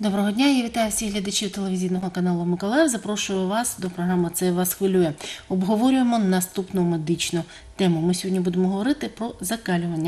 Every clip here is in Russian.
Доброго дня, я вітаю всіх глядачів телевізійного каналу Миколаїв. Запрошую вас до програми «Це вас хвилює». Обговорюємо наступну медичну тему. Ми сьогодні будемо говорити про закалювання.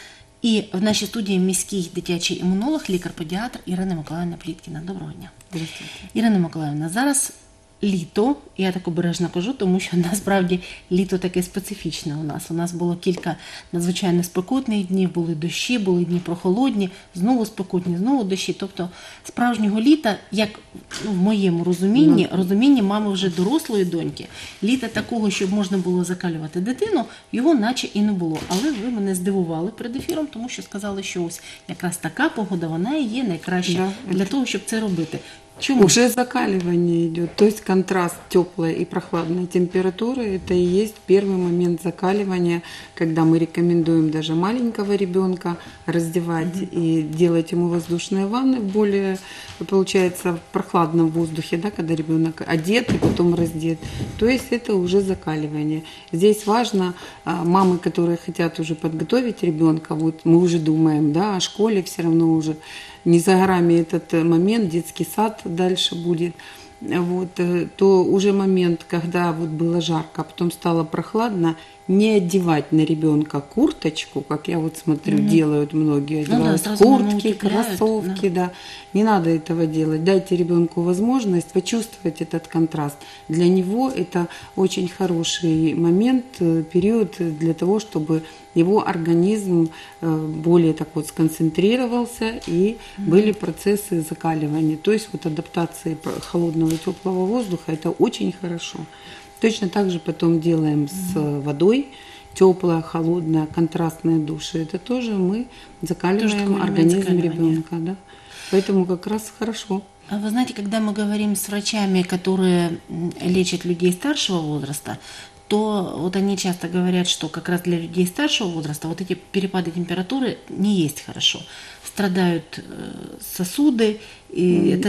І в нашій студії міський дитячий імунолог, лікар-педіатр Ірина Миколаївна Пліткіна. Доброго дня. Здравствуйте. Ірина Миколаївна, зараз літо, я так обережно кажу, тому що насправді літо таке специфічне у нас. У нас було кілька надзвичайно спекотних днів, були дощі, були дні прохолодні, знову спекотні, знову дощі. Тобто справжнього літа, як в моєму розумінні мами вже дорослої доньки, літа такого, щоб можна було закалювати дитину, його наче і не було. Але ви мене здивували перед ефіром, тому що сказали, що ось якраз така погода, вона і є найкраща для того, щоб це робити. Чему? Уже закаливание идет, то есть контраст теплой и прохладной температуры, это и есть первый момент закаливания, когда мы рекомендуем даже маленького ребенка раздевать и делать ему воздушные ванны, более, получается, в прохладном воздухе, да, когда ребенок одет и потом раздет, то есть это уже закаливание. Здесь важно, мамы, которые хотят уже подготовить ребенка, вот мы уже думаем, да, о школе, все равно уже не за горами этот момент, детский сад дальше будет, вот, то уже момент, когда вот было жарко, а потом стало прохладно, не одевать на ребенка курточку, как я вот смотрю, делают многие, одевают куртки, кроссовки, да. Не надо этого делать. Дайте ребенку возможность почувствовать этот контраст. Для него это очень хороший момент, период для того, чтобы его организм более так вот сконцентрировался и были процессы закаливания. То есть вот адаптации холодного и теплого воздуха, это очень хорошо. Точно так же потом делаем с водой, теплая, холодная, контрастные души. Это тоже мы закаливаем организм ребенка. Да? Поэтому как раз хорошо. Вы знаете, когда мы говорим с врачами, которые лечат людей старшего возраста, то вот они часто говорят, что как раз для людей старшего возраста вот эти перепады температуры не есть хорошо. Страдают сосуды, и это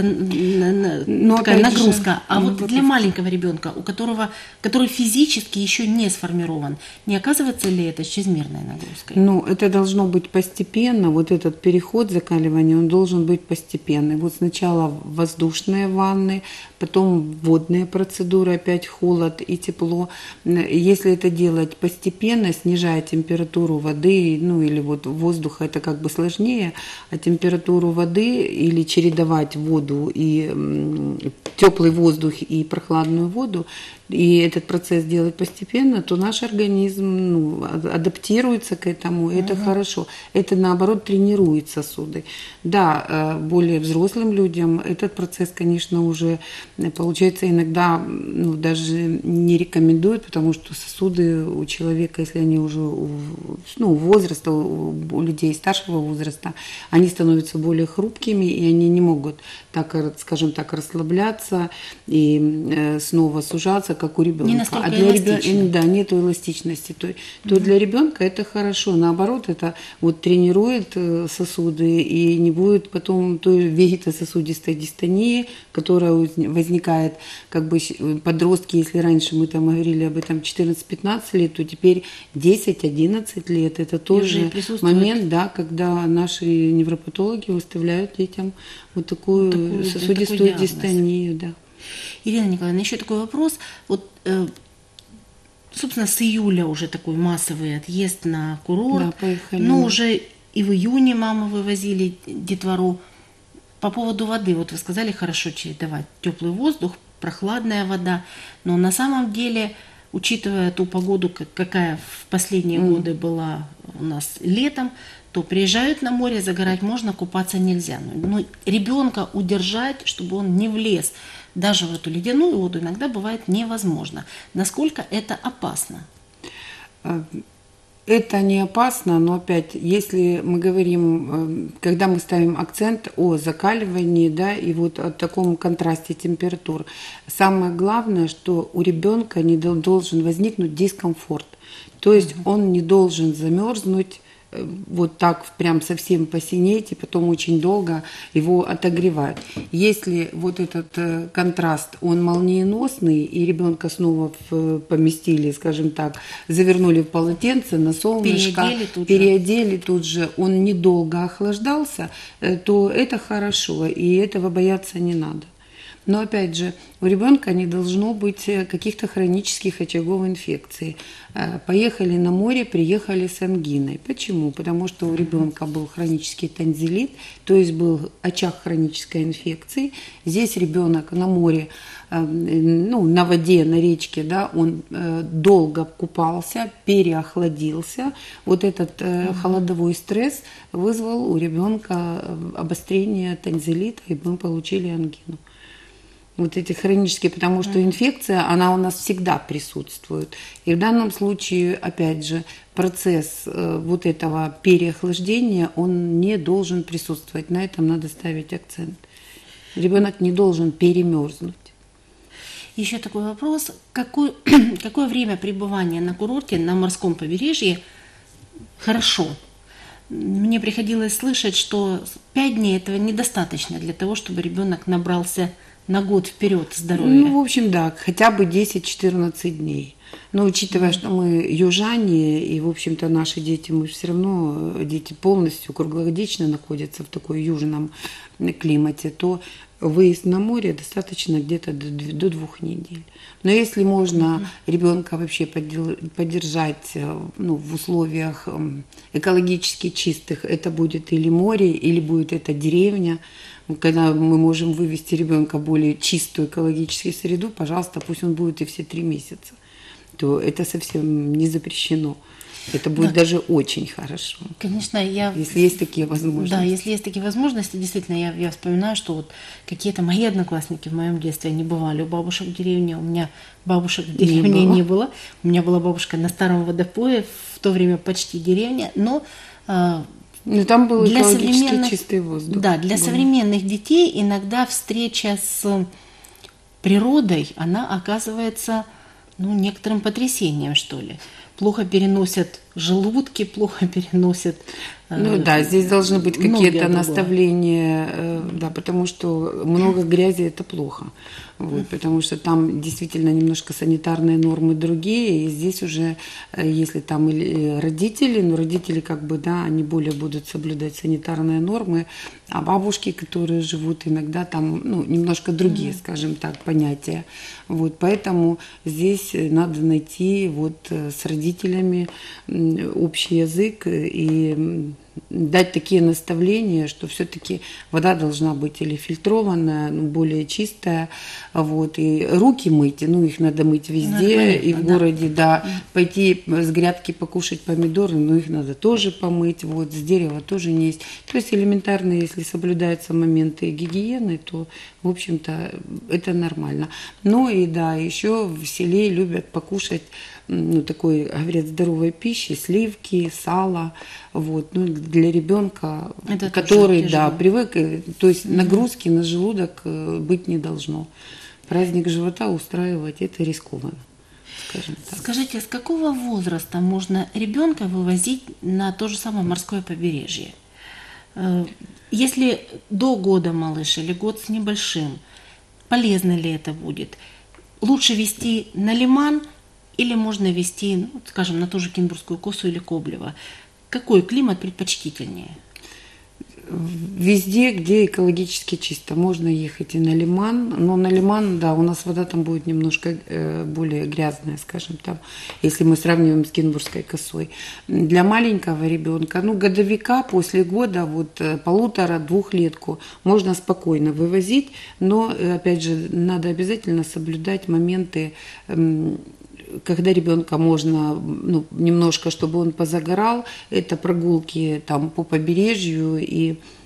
такая нагрузка. А вот для маленького ребенка, который физически еще не сформирован, не оказывается ли это чрезмерной нагрузкой? Ну, это должно быть постепенно. Вот этот переход закаливания, он должен быть постепенный. Вот сначала воздушные ванны, потом водные процедуры, опять холод и тепло. Если это делать постепенно, снижая температуру воды, ну или вот воздуха, это как бы сложнее, а температуру воды или чередовать воду и теплый воздух и прохладную воду, и этот процесс делать постепенно, то наш организм адаптируется к этому, и это хорошо. Это, наоборот, тренирует сосуды. Да, более взрослым людям этот процесс, конечно, уже, получается, иногда даже не рекомендуют, потому что сосуды у человека, если они уже возраста, у людей старшего возраста, они становятся более хрупкими, и они не могут, так, скажем так, расслабляться и снова сужаться, как у ребенка. Не настолько эластичны. Да, нету эластичности. То для ребенка это хорошо. Наоборот, это вот тренирует сосуды и не будет потом той вегетососудистой дистонии, которая возникает, как бы подростки, если раньше мы там говорили об этом 14-15 лет, то теперь 10-11 лет. Это тоже момент, да, когда наши невропатологи выставляют детям вот такую сосудистую дистонию. Да. Ирина Николаевна, еще такой вопрос. Вот, собственно, с июля уже такой массовый отъезд на курорт. Да, поехали. Но уже и в июне мамы вывозили детвору. По поводу воды, вот вы сказали, хорошо чередовать теплый воздух, прохладная вода. Но на самом деле, учитывая ту погоду, какая в последние годы была у нас летом, то приезжают на море, загорать можно, купаться нельзя. Но ребенка удержать, чтобы он не влез даже в эту ледяную воду, иногда бывает невозможно. Насколько это опасно? Это не опасно, но опять, если мы говорим, когда мы ставим акцент о закаливании, да, и вот о таком контрасте температур, самое главное, что у ребенка не должен возникнуть дискомфорт. То есть он не должен замерзнуть вот так прям совсем посинеть, и потом очень долго его отогревают. Если вот этот контраст, он молниеносный, и ребенка снова поместили, скажем так, завернули в полотенце на солнышко, переодели тут же, он недолго охлаждался, то это хорошо, и этого бояться не надо. Но опять же, у ребенка не должно быть каких-то хронических очагов инфекций. Поехали на море, приехали с ангиной. Почему? Потому что у ребенка был хронический танзелит, то есть был очаг хронической инфекции. Здесь ребенок на море, ну, на воде, на речке, да, он долго купался, переохладился. Вот этот холодовой стресс вызвал у ребенка обострение танзелита, и мы получили ангину. Вот эти хронические, потому что инфекция, она у нас всегда присутствует. И в данном случае, опять же, процесс вот этого переохлаждения, он не должен присутствовать. На этом надо ставить акцент. Ребенок не должен перемерзнуть. Еще такой вопрос. Какое время пребывания на курорте, на морском побережье хорошо? Мне приходилось слышать, что 5 дней этого недостаточно для того, чтобы ребенок набрался на год вперед здоровья. Ну, в общем, да, хотя бы 10-14 дней. Но учитывая, что мы южане, и, в общем-то, наши дети, мы все равно, дети полностью круглогодично находятся в такой южном климате, то выезд на море достаточно где-то до 2 недель. Но если можно ребенка вообще поддержать, ну, в условиях экологически чистых, это будет или море, или будет это деревня. Когда мы можем вывести ребенка в более чистую экологическую среду, пожалуйста, пусть он будет и все 3 месяца. То это совсем не запрещено. Это будет даже очень хорошо. Конечно, если есть такие возможности. Да, если есть такие возможности, действительно, я вспоминаю, что вот какие-то мои одноклассники в моем детстве, они бывали у бабушек в деревне, у меня бабушек в деревне не было. У меня была бабушка на Старом Водопое, в то время почти деревня, но там был экологически чистый воздух. Да, для современных детей иногда встреча с природой, она оказывается, ну, некоторым потрясением, что ли. Плохо переносят желудки, плохо переносят... Ну да, здесь должны быть какие-то наставления, да, потому что много грязи – это плохо. Вот, потому что там действительно немножко санитарные нормы другие, и здесь уже, если там или родители, но родители как бы, да, они более будут соблюдать санитарные нормы, а бабушки, которые живут, иногда там, ну, немножко другие, скажем так, понятия. Вот, поэтому здесь надо найти вот с родителями общий язык и дать такие наставления, что все-таки вода должна быть или фильтрованная, более чистая, вот, и руки мыть, ну, их надо мыть везде, и в городе, да, пойти с грядки покушать помидоры, но их надо тоже помыть, вот, с дерева тоже не есть. То есть элементарно, если соблюдаются моменты гигиены, то, в общем-то, это нормально. Ну и да, еще в селе любят покушать, ну, такой, говорят, здоровой пищи, сливки, сало, вот, ну, для ребенка, который, да, привык, то есть нагрузки на желудок быть не должно. Праздник живота устраивать – это рискованно, скажем так. Скажите, с какого возраста можно ребенка вывозить на то же самое морское побережье? Если до года малыш или год с небольшим, полезно ли это будет? Лучше везти на Лиман или можно везти, ну, скажем, на ту же Кинбургскую косу или Коблево? Какой климат предпочтительнее? Везде, где экологически чисто, можно ехать и на Лиман, но на Лиман, да, у нас вода там будет немножко более грязная, скажем, там, если мы сравниваем с Кинбургской косой. Для маленького ребенка, ну, годовика после года, вот 1,5-2 можно спокойно вывозить, но, опять же, надо обязательно соблюдать моменты, когда ребенка можно, ну, немножко, чтобы он позагорал, это прогулки там по побережью и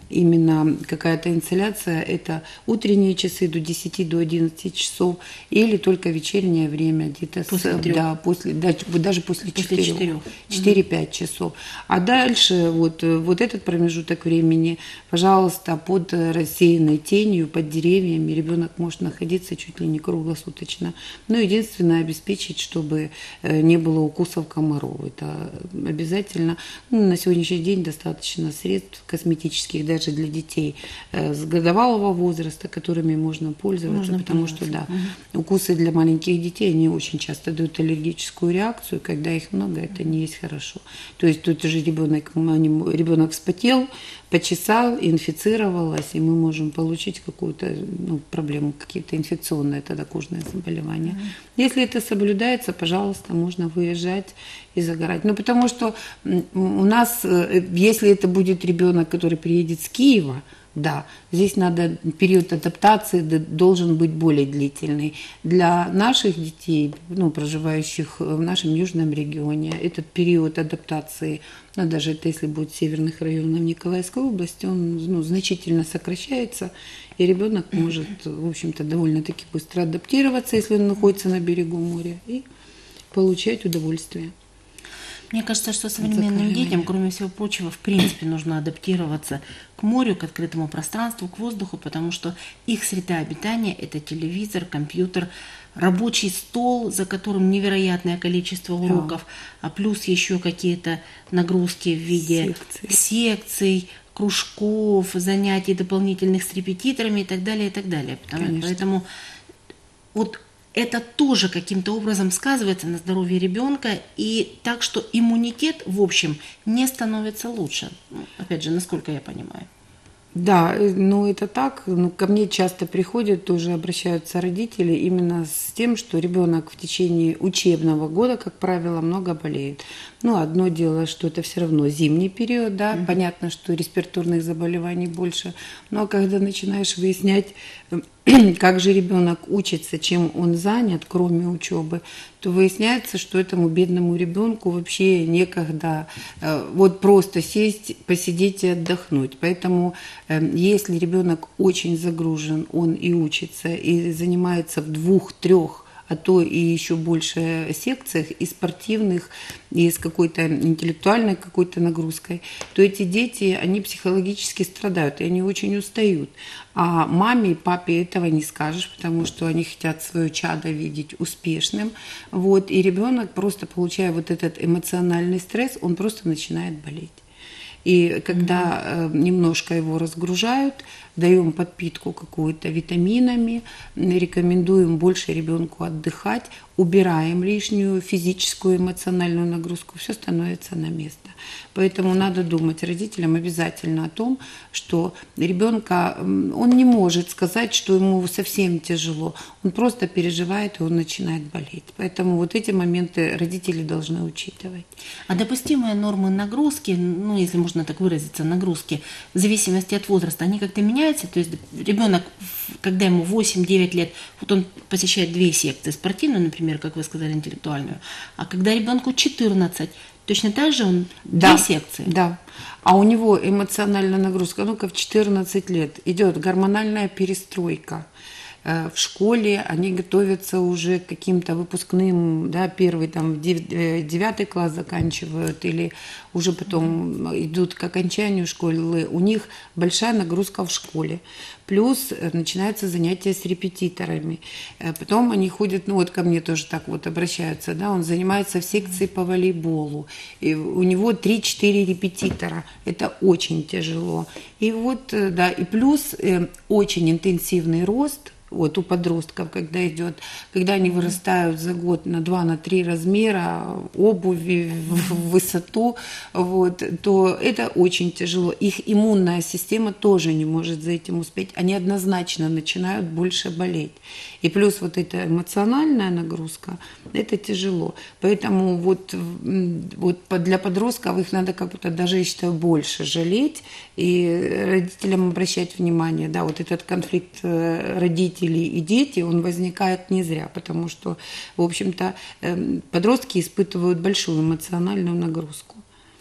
именно какая-то инсталляция, это утренние часы до 10 до 11 часов или только вечернее время, где-то После трех. даже после После 4, четырех. 4-5 часов. А дальше вот этот промежуток времени, пожалуйста, под рассеянной тенью, под деревьями ребенок может находиться чуть ли не круглосуточно. Но единственное, обеспечить, чтобы не было укусов комаров. Это обязательно. Ну, на сегодняшний день достаточно средств косметических даже для детей с годовалого возраста, которыми можно пользоваться, потому что да, укусы для маленьких детей, они очень часто дают аллергическую реакцию, когда их много, это не есть хорошо. То есть тут же ребенок вспотел, почесал, инфицировалось, и мы можем получить какую-то проблему, какие-то инфекционные тогда кожные заболевания. Если это соблюдается, пожалуйста, можно выезжать и загорать. Ну, потому что у нас, если это будет ребенок, который приедет с Киева, да, здесь надо, период адаптации должен быть более длительный. Для наших детей, проживающих в нашем южном регионе, этот период адаптации, даже это если будет в северных районах Николаевской области, он значительно сокращается, и ребенок может, в общем-то, довольно-таки быстро адаптироваться, если он находится на берегу моря, и получать удовольствие. Мне кажется, что современным детям, кроме всего прочего, в принципе, нужно адаптироваться к морю, к открытому пространству, к воздуху, потому что их среда обитания – это телевизор, компьютер, рабочий стол, за которым невероятное количество уроков, а плюс еще какие-то нагрузки в виде секций, кружков, занятий дополнительных с репетиторами и так далее, и так далее. Поэтому вот это тоже каким-то образом сказывается на здоровье ребенка, и так что иммунитет, в общем, не становится лучше. Опять же, насколько я понимаю. Да, это так. Ко мне часто приходят, тоже обращаются родители именно с тем, что ребенок в течение учебного года, как правило, много болеет. Одно дело, что это все равно зимний период, да, понятно, что респираторных заболеваний больше, но когда начинаешь выяснять, как же ребенок учится, чем он занят, кроме учебы, то выясняется, что этому бедному ребенку вообще некогда вот просто сесть, посидеть и отдохнуть. Поэтому если ребенок очень загружен, он и учится, и занимается в 2-3, а то и еще больше секциях, и спортивных, и с какой-то интеллектуальной какой-то нагрузкой, то эти дети, они психологически страдают, и они очень устают. А маме и папе этого не скажешь, потому что они хотят свое чадо видеть успешным. И ребенок, просто получая вот этот эмоциональный стресс, он просто начинает болеть. И когда немножко его разгружают, даем подпитку какую-то витаминами, рекомендуем больше ребенку отдыхать, убираем лишнюю физическую, эмоциональную нагрузку, все становится на место. Поэтому надо думать родителям обязательно о том, что ребенка, он не может сказать, что ему совсем тяжело, он просто переживает, и он начинает болеть. Поэтому вот эти моменты родители должны учитывать. А допустимые нормы нагрузки, если можно так выразиться, нагрузки, в зависимости от возраста, они как-то меняются? То есть ребенок, когда ему 8-9 лет, вот он посещает 2 секции, спортивную, например, как вы сказали, интеллектуальную, а когда ребенку 14, точно так же он 2 секции? Да. А у него эмоциональная нагрузка, в 14 лет идет гормональная перестройка. В школе они готовятся уже к каким-то выпускным, да, первый 9 класс заканчивают или уже потом идут к окончанию школы, у них большая нагрузка в школе. Плюс начинаются занятия с репетиторами. Потом они ходят, ко мне тоже так вот обращаются, да, он занимается в секции по волейболу. И у него 3-4 репетитора. Это очень тяжело. И и плюс очень интенсивный рост. У подростков, когда они вырастают за год на 2-3 размера обуви, в высоту, то это очень тяжело. Их иммунная система тоже не может за этим успеть. Они однозначно начинают больше болеть. И плюс эта эмоциональная нагрузка, это тяжело. Поэтому для подростков их надо как-то даже, я считаю, больше жалеть и родителям обращать внимание. Да, этот конфликт родителей и дети, он возникает не зря, потому что, в общем-то, подростки испытывают большую эмоциональную нагрузку.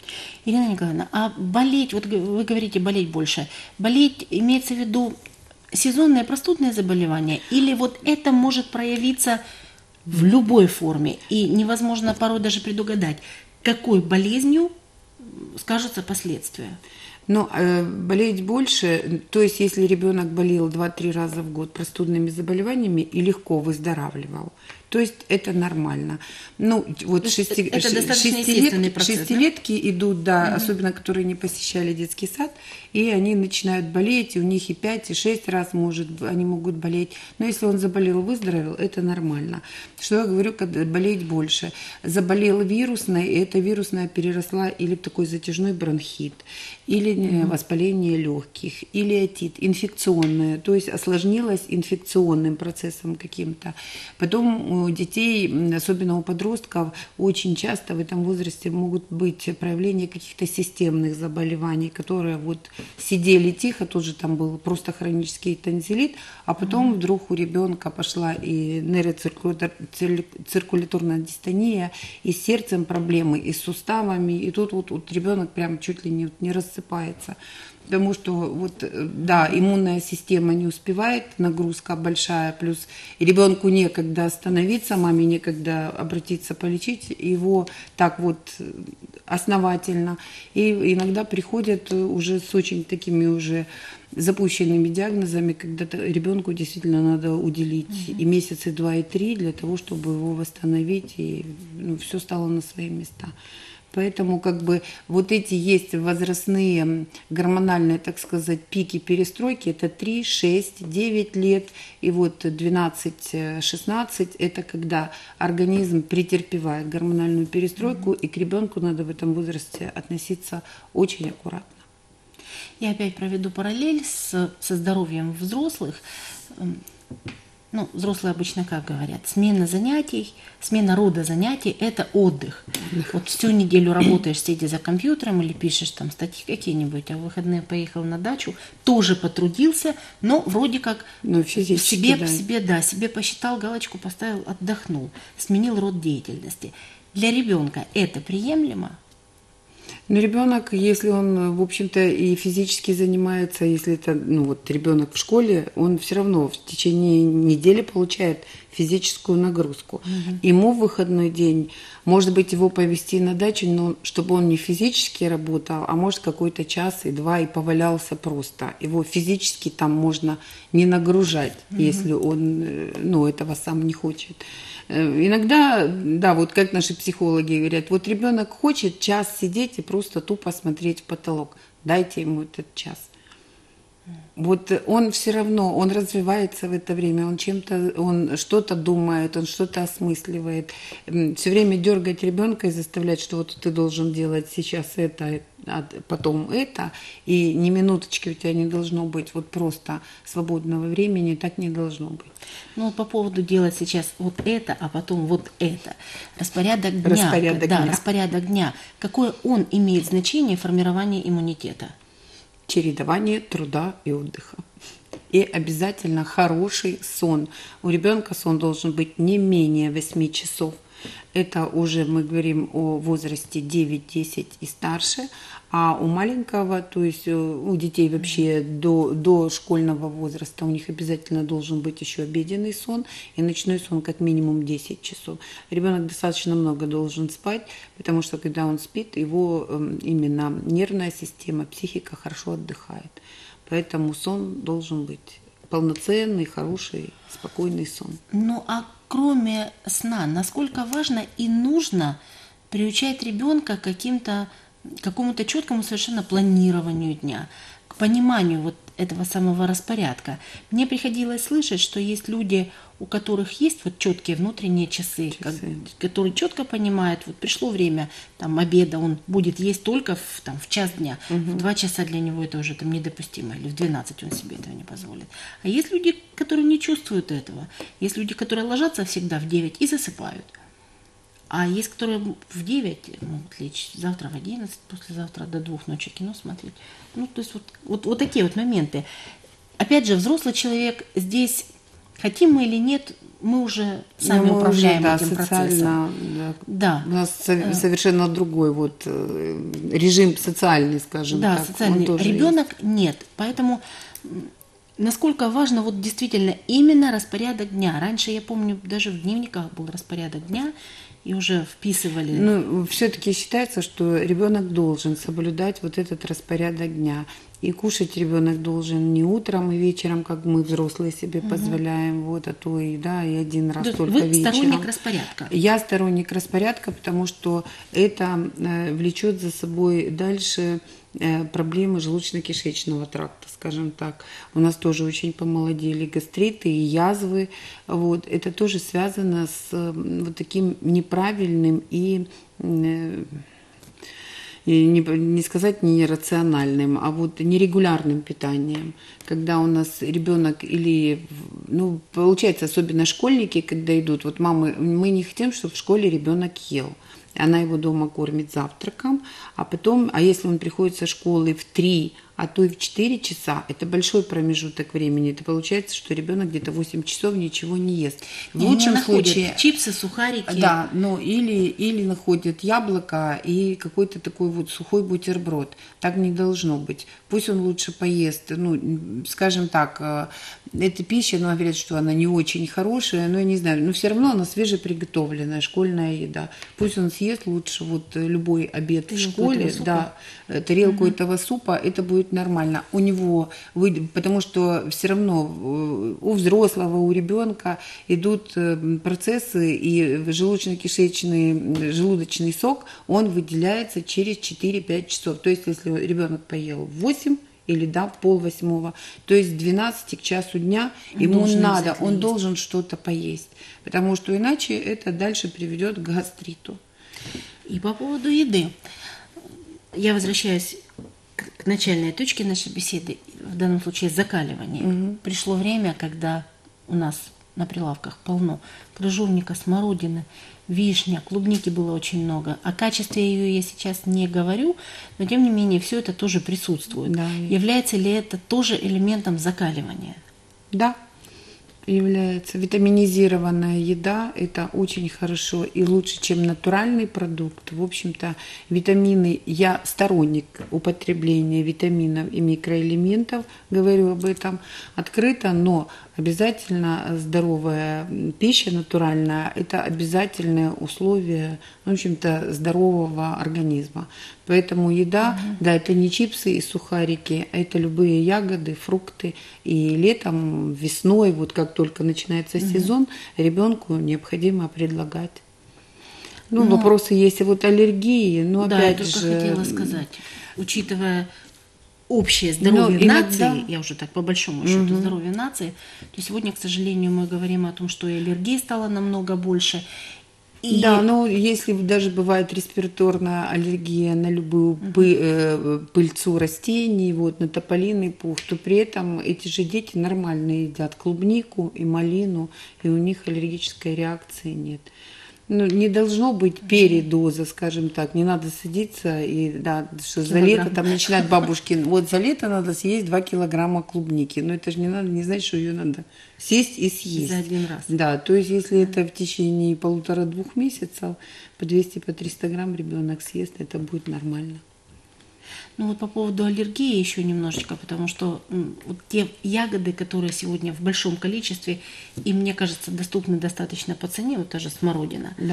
Ирина Николаевна, а болеть, вот вы говорите болеть больше, болеть имеется в виду сезонное простудное заболевание или вот это может проявиться в любой форме и невозможно порой даже предугадать, какой болезнью скажутся последствия? Но болеть больше, то есть если ребенок болел 2-3 раза в год простудными заболеваниями и легко выздоравливал, то есть это нормально. Ну, вот это достаточно естественный процесс, шестилетки идут, да, особенно которые не посещали детский сад, и они начинают болеть, и у них и 5, и 6 раз они могут болеть. Но если он заболел, выздоровел, это нормально. Что я говорю, когда болеть больше? Заболел вирусной, и эта вирусная переросла или в такой затяжной бронхит, или воспаление легких, или отит, инфекционное, то есть осложнилось инфекционным процессом каким-то. Потом у детей, особенно у подростков, очень часто в этом возрасте могут быть проявления каких-то системных заболеваний, которые вот сидели тихо, тоже там был просто хронический тонзиллит, а потом вдруг у ребенка пошла и нейроциркуляторная дистония, и с сердцем проблемы, и с суставами, и тут вот ребенок прям чуть ли не рассыпается. Потому что вот, да, иммунная система не успевает, нагрузка большая, плюс ребенку некогда остановиться, маме некогда обратиться полечить его так вот основательно. И иногда приходят уже с очень такими уже запущенными диагнозами, когда ребенку действительно надо уделить и месяцы 2, и 3 для того, чтобы его восстановить, и все стало на свои места. Поэтому как бы вот эти есть возрастные гормональные, так сказать, пики перестройки, это 3, 6, 9 лет, и вот 12-16, это когда организм претерпевает гормональную перестройку, и к ребенку надо в этом возрасте относиться очень аккуратно. Я опять проведу параллель со здоровьем взрослых. Ну, взрослые обычно как говорят, смена занятий, смена рода занятий – это отдых. Вот всю неделю работаешь, сидя за компьютером или пишешь там статьи какие-нибудь, а в выходные поехал на дачу, тоже потрудился, но вроде как себе посчитал, галочку поставил, отдохнул, сменил род деятельности. Для ребенка это приемлемо? Но ребенок, если он, в общем-то, и физически занимается, если это, ребенок в школе, он все равно в течение недели получает физическую нагрузку. Ему в выходной день, может быть, его повезти на дачу, но чтобы он не физически работал, а может какой-то час и 2 и повалялся просто. Его физически там можно не нагружать, если он, этого сам не хочет. Иногда, да, вот как наши психологи говорят, вот ребенок хочет час сидеть и просто тупо смотреть в потолок. Дайте ему этот час. Вот он все равно, он развивается в это время, он что-то думает, он что-то осмысливает. Все время дергать ребенка и заставлять, что вот ты должен делать сейчас это, а потом это, и ни минуточки у тебя не должно быть вот просто свободного времени, так не должно быть. Ну, вот по поводу делать сейчас вот это, а потом вот это. Распорядок дня. Распорядок дня. Какое он имеет значение в формировании иммунитета? Чередование труда и отдыха. И обязательно хороший сон. У ребенка сон должен быть не менее 8 часов. Это уже мы говорим о возрасте 9, 10 и старше. А у маленького, то есть у детей вообще до школьного возраста, у них обязательно должен быть еще обеденный сон и ночной сон как минимум 10 часов. Ребенок достаточно много должен спать, потому что когда он спит, его именно нервная система, психика хорошо отдыхает. Поэтому сон должен быть полноценный, хороший, спокойный сон. Ну а кроме сна, насколько важно и нужно приучать ребенка к какому-то четкому совершенно планированию дня, к пониманию вот этого самого распорядка. Мне приходилось слышать, что есть люди, у которых есть вот четкие внутренние часы. Которые четко понимают, вот пришло время там, обеда, он будет есть только в час дня. В 2 часа для него это уже там, недопустимо, или в 12 он себе этого не позволит. А есть люди, которые не чувствуют этого. Есть люди, которые ложатся всегда в 9 и засыпают. А есть, которые в 9 могут лечь, завтра в 11, послезавтра до 2 ночи кино смотреть. Ну, то есть вот такие вот моменты. Опять же, взрослый человек здесь хотим мы или нет, мы уже сами Но мы управляем уже, этим процессом. социально, Да. у нас совершенно другой вот режим социальный, скажем Да, так. социальный. Он тоже Ребенок нет. Поэтому насколько важно вот действительно именно распорядок дня. Раньше, я помню, даже в дневниках был распорядок дня, и уже вписывали. Ну, все-таки считается, что ребенок должен соблюдать вот этот распорядок дня. И кушать ребенок должен не утром и вечером, как мы взрослые себе позволяем, вот, а то и, да, и один раз То есть только вы вечером. сторонник распорядка? Я сторонник распорядка, потому что это влечет за собой дальше проблемы желудочно-кишечного тракта, скажем так. У нас тоже очень помолодели гастриты и язвы. Вот. Это тоже связано с вот таким неправильным и не сказать нерациональным, а вот нерегулярным питанием. Когда у нас ребенок или, ну, получается, особенно школьники, когда идут, вот мамы, мы не хотим, чтобы в школе ребенок ел. Она его дома кормит завтраком, а потом, а если он приходит со школы в 3, а то и в 4 часа, это большой промежуток времени. Это получается, что ребенок где-то 8 часов ничего не ест. В лучшем случае чипсы, сухарики. Да, ну или находят яблоко и какой-то такой вот сухой бутерброд. Так не должно быть. Пусть он лучше поест. Ну, скажем так, эта пища, ну, говорят, что она не очень хорошая, но я не знаю, но все равно она свежеприготовленная, школьная еда. Пусть он съест лучше вот любой обед в школе, да, тарелку этого супа, это будет нормально. У него, потому что все равно у взрослого, у ребенка идут процессы, и желудочный сок, он выделяется через 4-5 часов. То есть, если ребенок поел в 8 или, да, 7:30, то есть с 12 к часу дня ему надо, он должен что-то поесть, потому что иначе это дальше приведет к гастриту. И по поводу еды. Я возвращаюсь к начальной точке нашей беседы, в данном случае закаливание. Пришло время, когда у нас на прилавках полно крыжовника, смородины, вишня, клубники было очень много. О качестве ее я сейчас не говорю, но тем не менее все это тоже присутствует. Да. Является ли это тоже элементом закаливания? Да, является. Витаминизированная еда – это очень хорошо и лучше, чем натуральный продукт. В общем-то, витамины, я сторонник употребления витаминов и микроэлементов, говорю об этом открыто, но обязательно здоровая пища натуральная – это обязательное условие, в общем-то, здорового организма. Поэтому еда, да, это не чипсы и сухарики, а это любые ягоды, фрукты. И летом, весной, вот как только начинается сезон, ребенку необходимо предлагать. Ну, вопросы есть, вот аллергии, но Да, опять я только же… хотела сказать, учитывая общее здоровье иногда… нации, я уже так по большому счету, здоровье нации, то сегодня, к сожалению, мы говорим о том, что и аллергии стало намного больше. И… Да, но если даже бывает респираторная аллергия на любую пыльцу растений, вот, на тополиный пух, то при этом эти же дети нормально едят клубнику и малину, и у них аллергической реакции нет. Ну, не должно быть передоза, скажем так, не надо садиться и, да, что за лето там начинают бабушки, вот за лето надо съесть 2 килограмма клубники, но это же не надо, не значит, что ее надо съесть и съесть. За один раз. Да, то есть если это в течение 1,5-2 месяцев, по 200-300 грамм ребенок съест, это будет нормально. Ну вот по поводу аллергии еще немножечко, потому что вот те ягоды, которые сегодня в большом количестве, и мне кажется, доступны достаточно по цене, вот та же смородина. Да.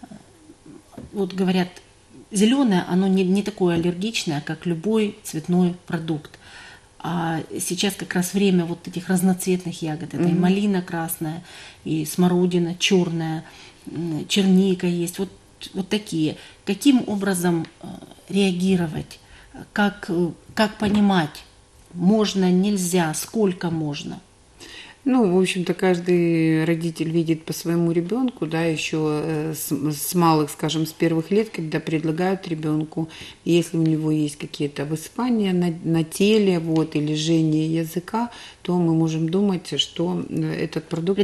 Вот говорят, зеленое, оно не такое аллергичное, как любой цветной продукт. А сейчас как раз время вот этих разноцветных ягод. Это и малина красная, и смородина черная, черника есть. Вот такие. Каким образом реагировать? Как понимать, можно, нельзя, сколько можно? Ну, в общем-то, каждый родитель видит по своему ребенку, да, еще с малых, скажем, с первых лет, когда предлагают ребенку, если у него есть какие-то высыпания на теле, вот, или жжение языка, то мы можем думать, что этот продукт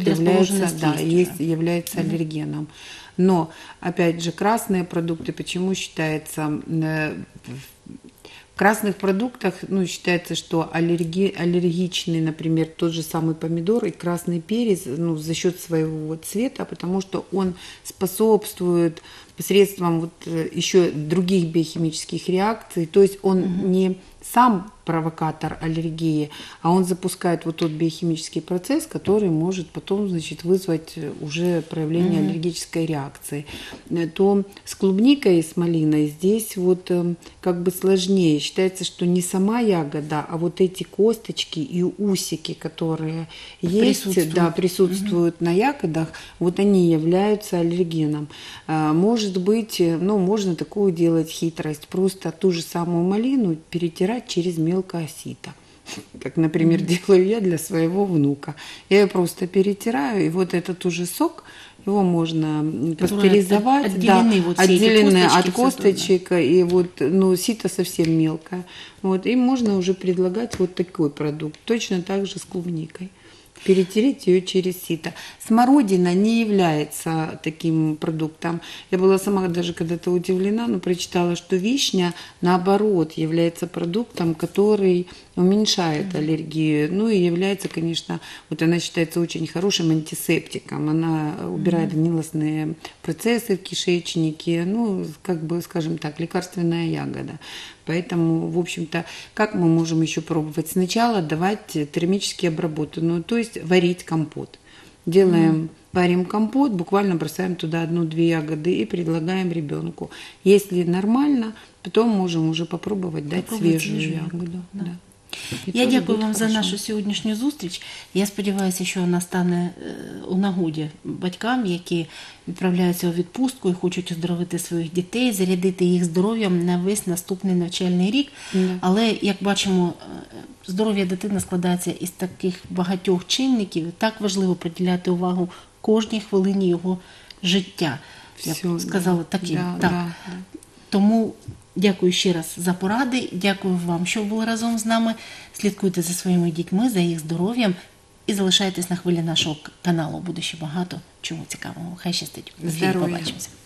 является аллергеном. Но, опять же, красные продукты, почему считается В красных продуктах, ну, считается, что аллергичный, например, тот же самый помидор и красный перец, ну, за счет своего вот цвета, потому что он способствует посредством вот еще других биохимических реакций, то есть он не сам провокатор аллергии, а он запускает вот тот биохимический процесс, который может потом, значит, вызвать уже проявление аллергической реакции. То с клубникой и с малиной здесь вот как бы сложнее. Считается, что не сама ягода, а вот эти косточки и усики, которые есть, да, присутствуют на ягодах, вот они являются аллергеном. Может быть, ну, можно такую делать хитрость, просто ту же самую малину перетирать через мелкое сито. Как, например, делаю я для своего внука. Я ее просто перетираю, и вот этот уже сок, его можно пастеризовать, отделены, вот отделены от косточек, косточек, и вот, ну, сито совсем мелкое. Вот, и можно уже предлагать вот такой продукт. Точно так же с клубникой. Перетереть ее через сито. Смородина не является таким продуктом. Я была сама даже когда-то удивлена, но прочитала, что вишня, наоборот, является продуктом, который уменьшает аллергию. Ну и является, конечно, вот она считается очень хорошим антисептиком. Она убирает гнилостные процессы в кишечнике. Ну, как бы, скажем так, лекарственная ягода. Поэтому, в общем-то, как мы можем еще пробовать? Сначала давать термически обработанную, то есть варить компот. Варим компот, буквально бросаем туда 1-2 ягоды и предлагаем ребенку. Если нормально, потом можем уже попробовать дать свежую ягоду. Да. Да. Я дякую вам за нашу сьогоднішню зустріч. Я сподіваюся, що вона стане у нагоді батькам, які відправляються у відпустку і хочуть оздоровити своїх дітей, зарядити їх здоров'ям на весь наступний навчальний рік. Але, як бачимо, здоров'я дитини складається із таких багатьох чинників. Так важливо приділяти увагу кожній хвилині його життя. Я б сказала таким. Так. Тому дякую ще раз за поради, дякую вам, що були разом з нами. Слідкуйте за своїми дітьми, за їх здоров'ям і залишайтесь на хвилі нашого каналу. Буде ще багато чого цікавого. Хай щастить. Здоров'я. Побачимося.